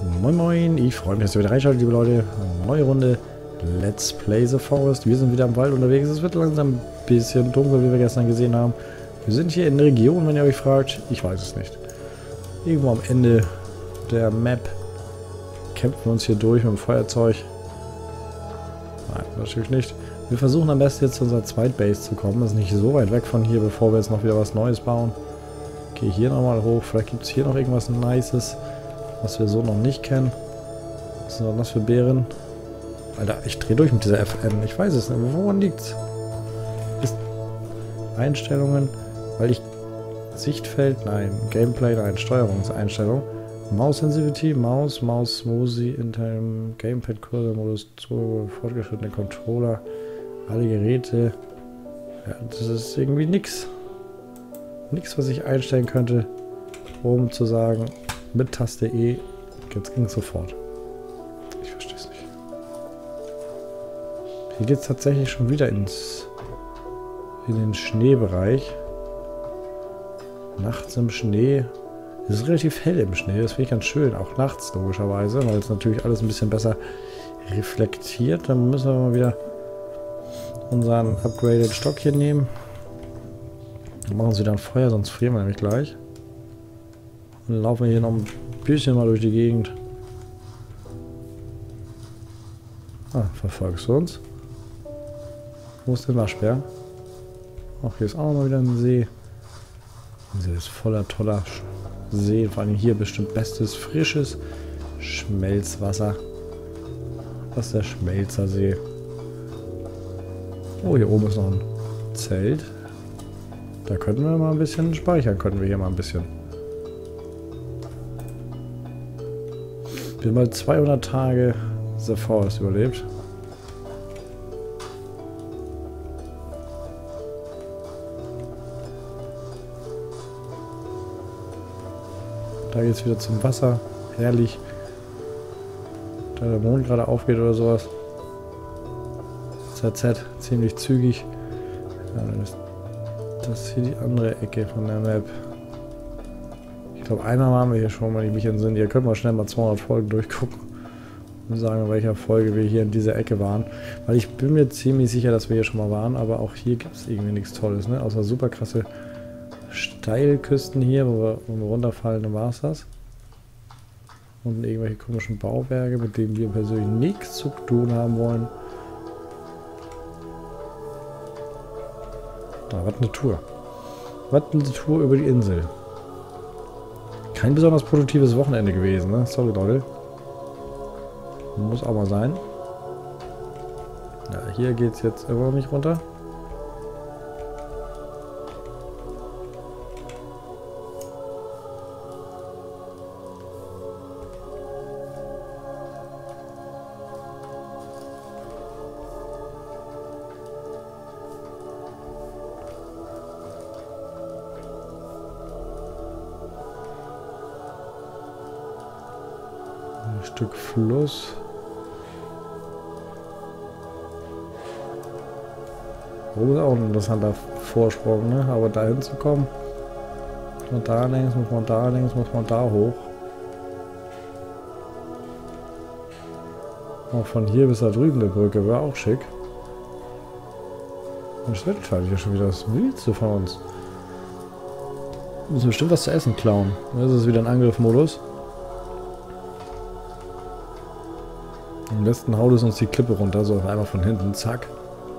Moin Moin, ich freue mich, dass ihr wieder reinschaltet, liebe Leute. Neue Runde Let's Play The Forest. Wir sind wieder im Wald unterwegs. Es wird langsam ein bisschen dunkel, wie wir gestern gesehen haben. Wir sind hier in der Region, wenn ihr euch fragt. Ich weiß es nicht. Irgendwo am Ende der Map kämpfen wir uns hier durch mit dem Feuerzeug. Nein, natürlich nicht. Wir versuchen am besten jetzt zu unserer Zweitbase zu kommen. Das ist nicht so weit weg von hier, bevor wir jetzt noch wieder was Neues bauen. Gehe hier nochmal hoch. Vielleicht gibt es hier noch irgendwas Nices, was wir so noch nicht kennen. Was sind das für Beeren? Alter, ich drehe durch mit dieser FN. Ich weiß es nicht. Woran liegt's? Ist Einstellungen, weil ich Sichtfeld, nein, Gameplay, nein, Steuerungseinstellung. Maus Sensitivity, Maus, Smoothy, Interim, Gamepad, Cursor-Modus, fortgeschrittene Controller, alle Geräte. Ja, das ist irgendwie nix. Nix, was ich einstellen könnte, um zu sagen, mit Taste E, jetzt ging es sofort. Ich verstehe es nicht. Hier geht es tatsächlich schon wieder in den Schneebereich. Nachts im Schnee. Es ist relativ hell im Schnee, das finde ich ganz schön. Auch nachts logischerweise, weil es natürlich alles ein bisschen besser reflektiert. Dann müssen wir mal wieder unseren upgraded Stock hier nehmen. Dann machen sie wieder ein Feuer, sonst frieren wir nämlich gleich. Und dann laufen wir hier noch ein bisschen mal durch die Gegend. Ah, verfolgst du uns? Wo ist der Waschbär? Ach, hier ist auch noch mal wieder ein See. Der See ist voller toller See. Vor allem hier bestimmt bestes, frisches Schmelzwasser. Das ist der Schmelzersee. Oh, hier oben ist noch ein Zelt. Da könnten wir mal ein bisschen speichern. Könnten wir hier mal ein bisschen. Wir haben mal 200 Tage The Forest überlebt. Da geht es wieder zum Wasser. Herrlich. Da der Mond gerade aufgeht oder sowas. ZZ, ziemlich zügig. Ja, dann ist das hier die andere Ecke von der Map. Ich glaube, einmal waren wir hier schon, wenn ich mich entsinne. Hier können wir schnell mal 200 Folgen durchgucken und sagen, in welcher Folge wir hier in dieser Ecke waren. Weil ich bin mir ziemlich sicher, dass wir hier schon mal waren, aber auch hier gibt es irgendwie nichts Tolles, ne? Außer super krasse Steilküsten hier, wo wir runterfallen, dann war es das. Und irgendwelche komischen Bauwerke, mit denen wir persönlich nichts zu tun haben wollen. Da, was eine Tour. Was eine Tour über die Insel. Kein besonders produktives Wochenende gewesen, ne? Sorry, Leute. Muss auch mal sein. Ja, hier geht es jetzt immer noch nicht runter. Ein Stück Fluss. Oh, ist auch ein interessanter Vorsprung, ne? Aber da hinzukommen, muss man da längs, muss man da längs, muss man da hoch. Auch von hier bis da drüben die Brücke wäre auch schick. Und das wird hier schon wieder das Wildste von uns. Wir müssen bestimmt was zu essen klauen. Das ist wieder ein Angriffmodus. Am besten haut es uns die Klippe runter, so auf einmal von hinten, zack.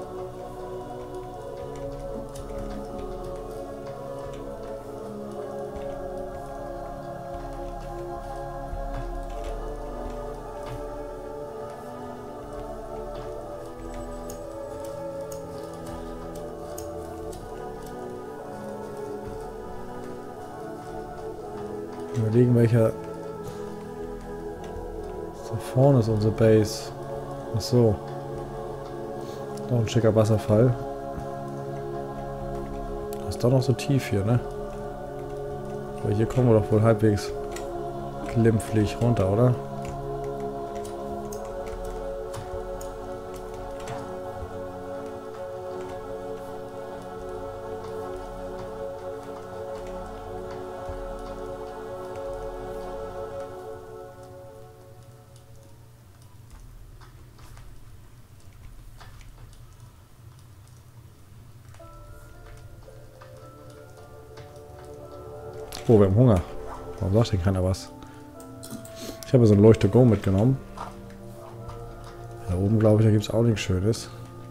Überlegen, welcher... Da vorne ist unsere Base. Ach so. Noch ein schicker Wasserfall. Das ist doch noch so tief hier, ne? Aber hier kommen wir doch wohl halbwegs glimpflich runter, oder? Oh, wir haben Hunger. Warum sagt denn keiner was? Ich habe so ein Leuchte-Go mitgenommen. Da oben, glaube ich, da gibt es auch nichts Schönes.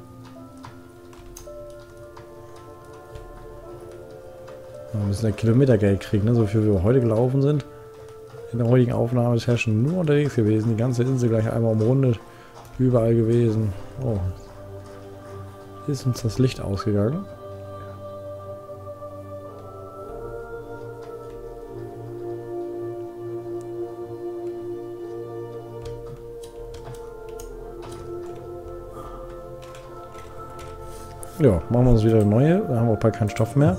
Wir müssen ein Kilometergeld kriegen, ne? So viel wie wir heute gelaufen sind. In der heutigen Aufnahme ist ja schon nur unterwegs gewesen. Die ganze Insel gleich einmal umrundet. Überall gewesen. Oh. Hier ist uns das Licht ausgegangen. Ja, machen wir uns wieder eine neue. Da haben wir auch bald keinen Stoff mehr.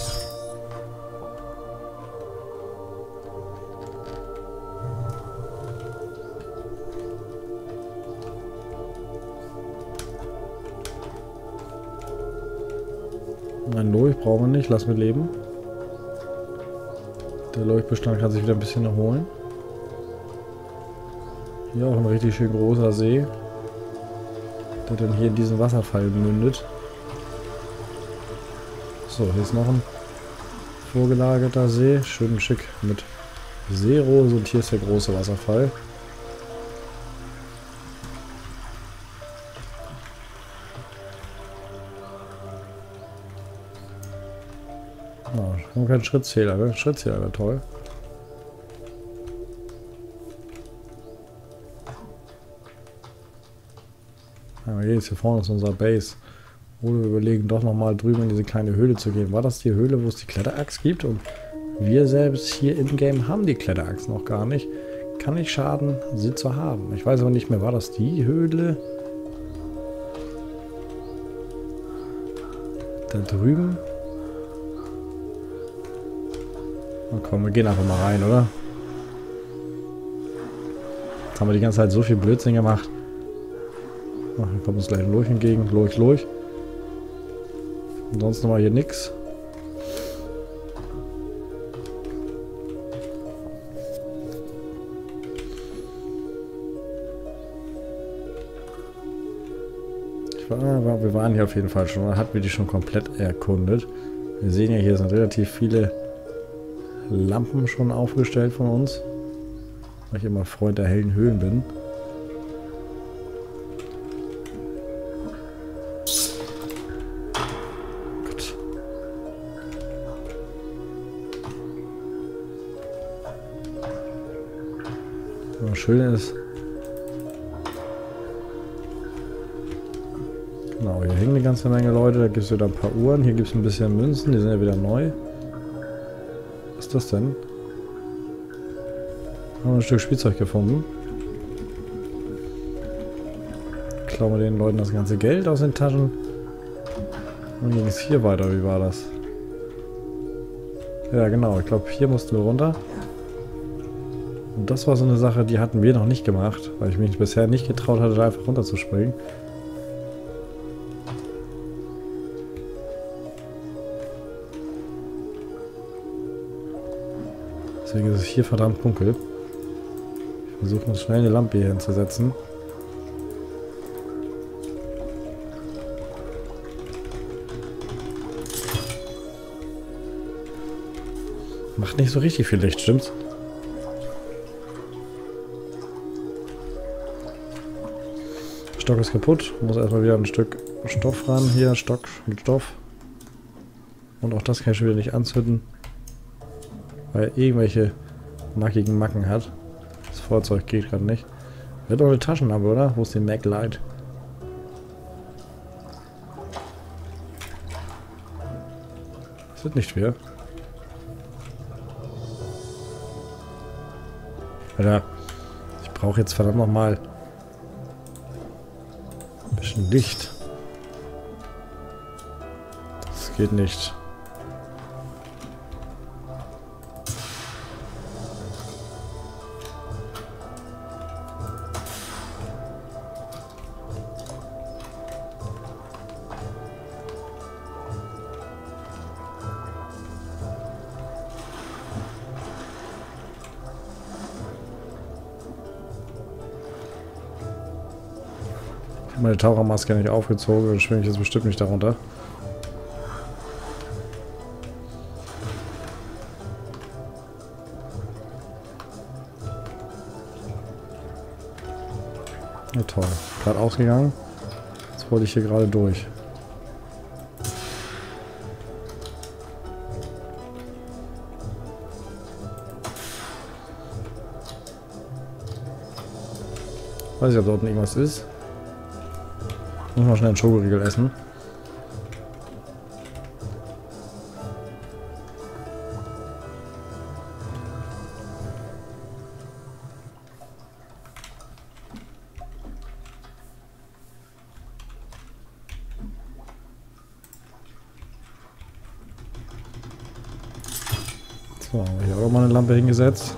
Ein Lurch brauchen wir nicht, lass mir leben. Der Lurchbestand kann sich wieder ein bisschen erholen. Hier auch ein richtig schön großer See, der dann hier in diesen Wasserfall mündet. So, hier ist noch ein vorgelagerter See, schön schick mit Seerose und hier ist der große Wasserfall. Oh, wir haben keinen Schrittzähler, ne? Schrittzähler wäre toll. Ja, jetzt hier vorne ist unser Base. Oder wir überlegen doch nochmal drüben in diese kleine Höhle zu gehen. War das die Höhle, wo es die Kletterachs gibt? Und wir selbst hier in-game haben die Kletterachs noch gar nicht. Kann nicht schaden, sie zu haben. Ich weiß aber nicht mehr, war das die Höhle? Da drüben? Na komm, wir gehen einfach mal rein, oder? Jetzt haben wir die ganze Zeit so viel Blödsinn gemacht. Ach, hier kommt uns gleich ein Lurch entgegen. Lurch. Ansonsten war hier nix. Wir waren hier auf jeden Fall schon. Oder hatten wir die schon komplett erkundet. Wir sehen ja, hier sind relativ viele Lampen schon aufgestellt von uns. Weil ich immer Freund der hellen Höhlen bin. Was schön ist. Genau, hier hängen eine ganze Menge Leute. Da gibt es wieder ein paar Uhren. Hier gibt es ein bisschen Münzen. Die sind ja wieder neu. Was ist das denn? Haben wir ein Stück Spielzeug gefunden. Klauen wir den Leuten das ganze Geld aus den Taschen. Und dann ging es hier weiter. Wie war das? Ja, genau. Ich glaube, hier mussten wir runter. Und das war so eine Sache, die hatten wir noch nicht gemacht, weil ich mich bisher nicht getraut hatte, da einfach runterzuspringen. Deswegen ist es hier verdammt dunkel. Ich versuche uns schnell eine Lampe hier hinzusetzen. Macht nicht so richtig viel Licht, stimmt's? Stock ist kaputt. Muss erstmal wieder ein Stück Stoff ran. Hier, Stock mit Stoff. Und auch das kann ich schon wieder nicht anzünden. Weil er irgendwelche mackigen Macken hat. Das Feuerzeug geht gerade nicht. Wir haben doch eine Taschenlampe, oder? Wo ist die Mac-Light? Das wird nicht schwer. Alter, ich brauche jetzt verdammt nochmal ein bisschen Licht. Das geht nicht. Meine Tauchermaske nicht aufgezogen, dann schwimme ich jetzt bestimmt nicht darunter. Ja, toll. Gerade ausgegangen. Jetzt wollte ich hier gerade durch. Weiß nicht, ob da unten irgendwas ist. Muss mal schnell einen Schokoriegel essen. So, hier auch mal eine Lampe hingesetzt.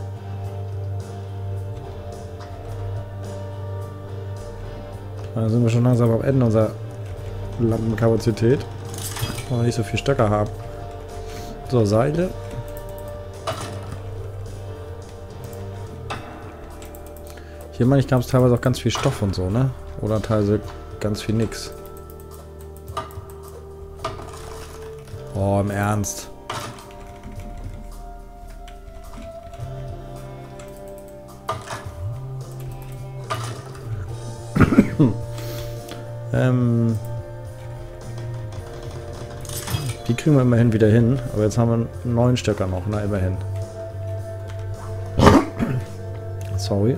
Dann sind wir schon langsam am Ende unserer Lampenkapazität. Weil wir nicht so viel Stöcker haben. So, Seile. Hier meine ich, gab es teilweise auch ganz viel Stoff und so, ne? Oder teilweise ganz viel nix. Oh, im Ernst. Die kriegen wir immerhin wieder hin. Aber jetzt haben wir 9 Stöcker noch. Na, immerhin. Sorry.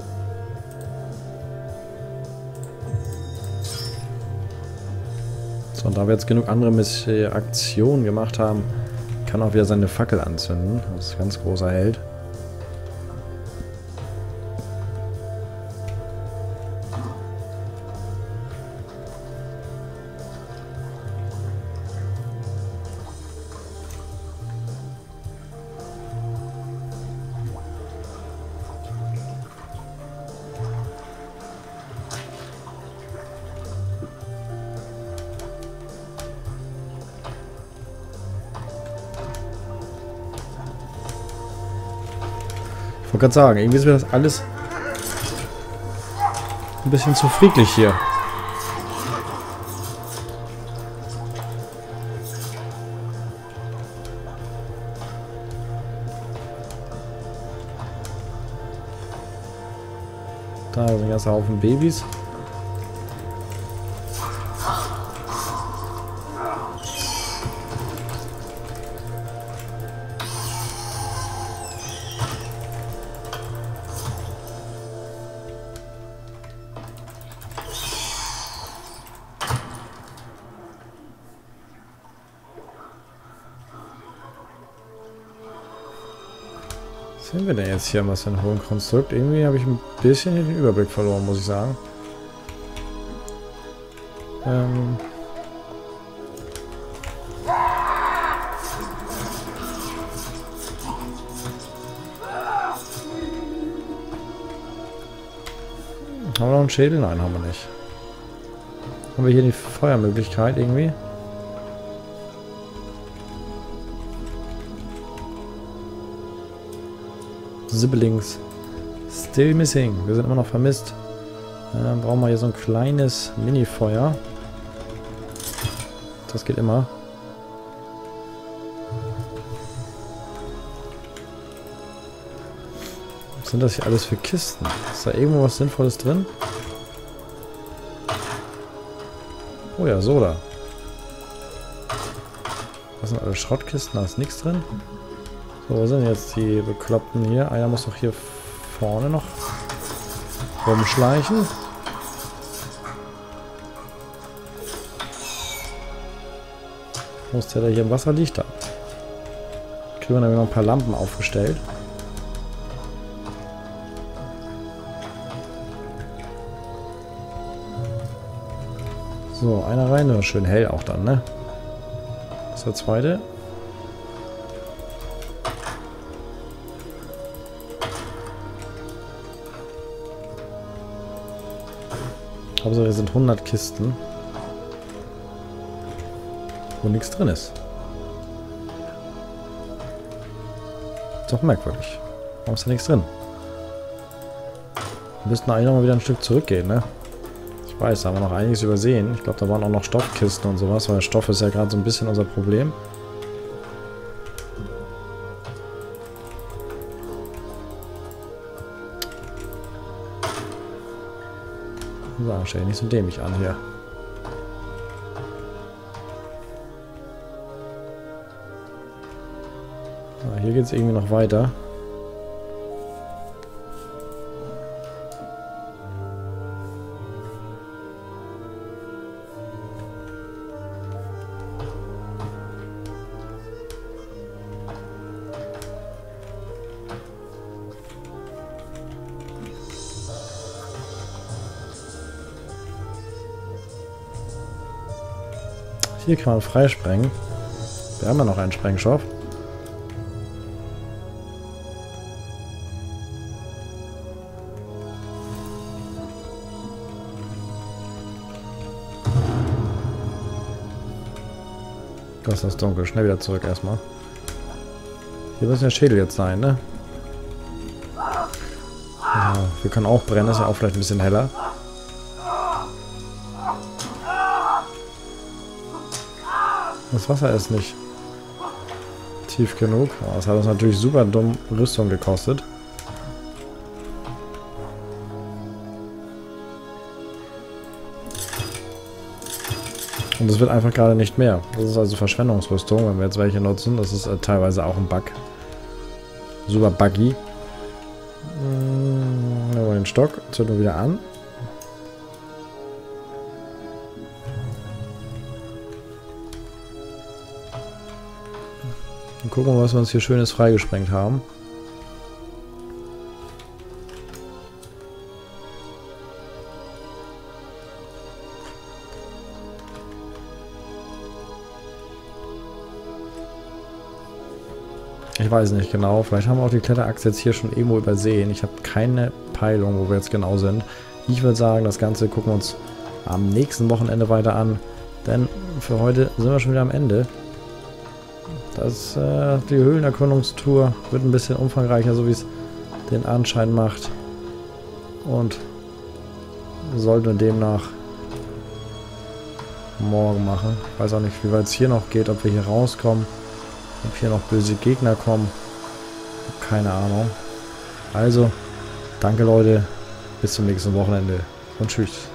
So, und da wir jetzt genug andere Aktionen gemacht haben, kann auch wieder seine Fackel anzünden. Das ist ein ganz großer Held. Ich wollte gerade sagen, irgendwie ist mir das alles ein bisschen zu friedlich hier. Da sind ein ganzer Haufen Babys. Was sehen wir denn jetzt hier, was für ein hohen Konstrukt? Irgendwie habe ich ein bisschen den Überblick verloren, muss ich sagen. Haben wir noch einen Schädel? Nein, haben wir nicht. Haben wir hier die Feuermöglichkeit irgendwie? Siblings. Still missing. Wir sind immer noch vermisst. Dann brauchen wir hier so ein kleines Mini-Feuer. Das geht immer. Was sind das hier alles für Kisten? Ist da irgendwo was Sinnvolles drin? Oh ja, Soda. Das sind alle Schrottkisten, da ist nichts drin. So, wo sind jetzt die Bekloppten hier? Einer muss doch hier vorne noch rumschleichen. Wo ist der, der hier im Wasser liegt? Da. Kriegen wir dann noch ein paar Lampen aufgestellt. So, einer rein. Schön hell auch dann, ne? Das ist der zweite. Hauptsache, es sind 100 Kisten, wo nichts drin ist. Ist doch merkwürdig. Warum ist da nichts drin? Wir müssten eigentlich noch mal wieder ein Stück zurückgehen, ne? Ich weiß, da haben wir noch einiges übersehen. Ich glaube, da waren auch noch Stoffkisten und sowas, weil Stoff ist ja gerade so ein bisschen unser Problem. So, stell dich nicht so dämlich an hier. So, hier geht es irgendwie noch weiter. Hier kann man freisprengen. Wir haben ja noch einen Sprengstoff. Gott, ist das dunkel. Schnell wieder zurück erstmal. Hier müssen ja Schädel jetzt sein, ne? Ja, wir können auch brennen. Ist ja auch vielleicht ein bisschen heller. Das Wasser ist nicht tief genug. Das hat uns natürlich super dumm Rüstung gekostet. Und es wird einfach gerade nicht mehr. Das ist also Verschwendungsrüstung, wenn wir jetzt welche nutzen. Das ist teilweise auch ein Bug. Super buggy. Nehmen wir den Stock, zünden wir wieder an. Und gucken wir, was wir uns hier Schönes freigesprengt haben. Ich weiß nicht genau. Vielleicht haben wir auch die Kletterachse jetzt hier schon irgendwo übersehen. Ich habe keine Peilung, wo wir jetzt genau sind. Ich würde sagen, das Ganze gucken wir uns am nächsten Wochenende weiter an. Denn für heute sind wir schon wieder am Ende. Die Höhlenerkundungstour wird ein bisschen umfangreicher, so wie es den Anschein macht. Und sollten wir demnach morgen machen. Ich weiß auch nicht, wie weit es hier noch geht, ob wir hier rauskommen. Ob hier noch böse Gegner kommen. Keine Ahnung. Also, danke Leute. Bis zum nächsten Wochenende. Und tschüss.